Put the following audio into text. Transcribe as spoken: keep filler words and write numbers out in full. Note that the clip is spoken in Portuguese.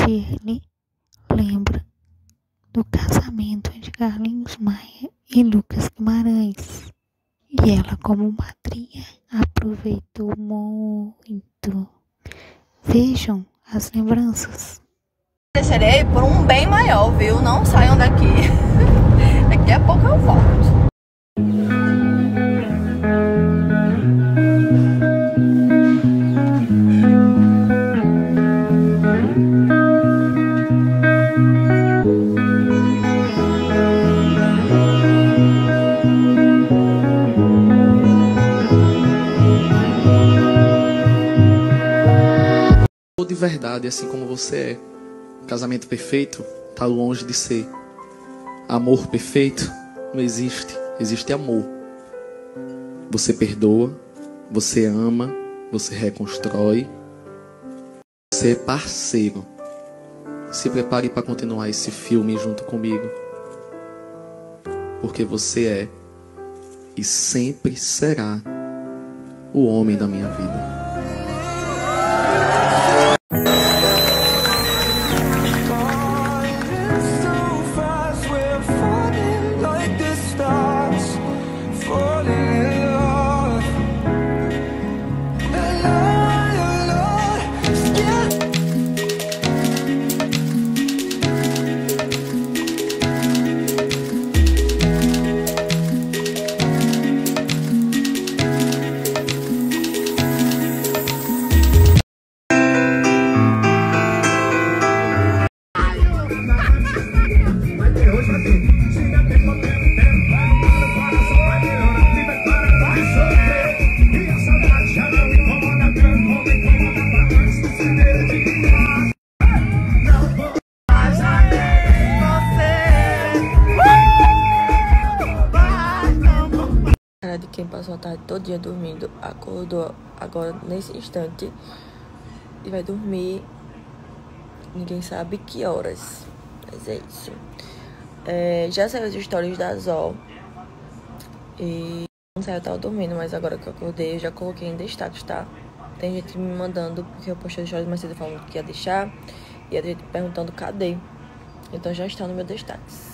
ele lembra do casamento de Carlinhos Maia e Lucas Guimarães. E ela, como madrinha, aproveitou muito. Vejam as lembranças. Deixarei por um bem maior, viu? Não saiam daqui. Daqui a pouco eu volto. De verdade, assim como você é. Casamento perfeito está longe de ser. Amor perfeito não existe. Existe amor. Você perdoa, você ama, você reconstrói. Você é parceiro. Se prepare para continuar esse filme junto comigo. Porque você é e sempre será o homem da minha vida. De quem passou a tarde todo dia dormindo, acordou agora nesse instante e vai dormir ninguém sabe que horas, mas é isso. É, já saiu as histórias da Zó e não saiu, eu tava dormindo, mas agora que eu acordei eu já coloquei em destaque, tá? Tem gente me mandando, porque eu postei histórias mais cedo falando que ia deixar, e a gente perguntando cadê, então já está no meu destaque.